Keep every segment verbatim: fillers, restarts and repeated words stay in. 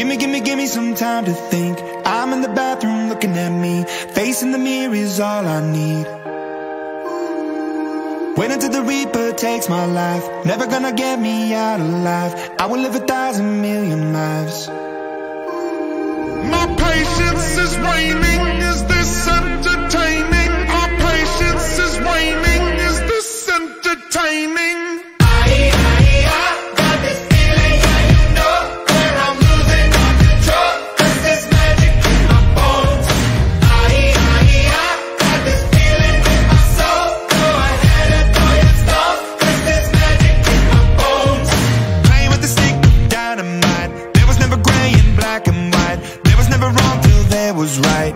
Gimme, gimme, gimme some time to think. I'm in the bathroom looking at me. Facing the mirror is all I need. Wait until the Reaper takes my life. Never gonna get me out alive. I will live a thousand million lives. My patience is waning. Is this entertaining? Our patience is waning. Is this entertaining? Was right.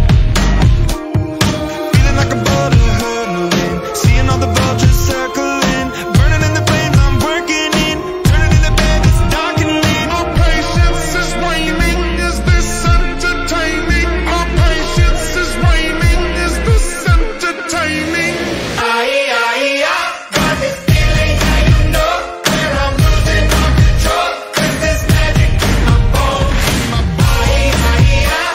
Feeling like a boulder hurtling, seeing all the vultures circling, burning in the flames I'm working in, turning in the bed it's darkening. Our patience is waning. Is this entertaining? Our patience is waning. Is this entertaining? Aye, aye, aye. Got this feeling, yeah, you know, where I'm losing all control. Cause there's magic in my bones. Aye, aye, aye.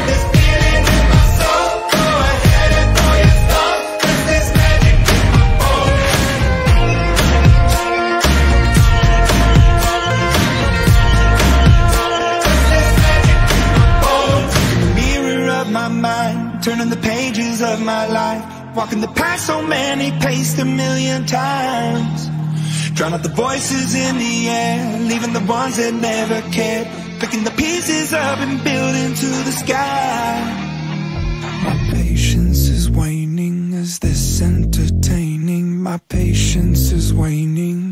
Turning the pages of my life, walking the path so many paced a million times. Drown out the voices in the air, leaving the ones that never cared. Picking the pieces up and building to the sky. My patience is waning. Is this entertaining? My patience is waning.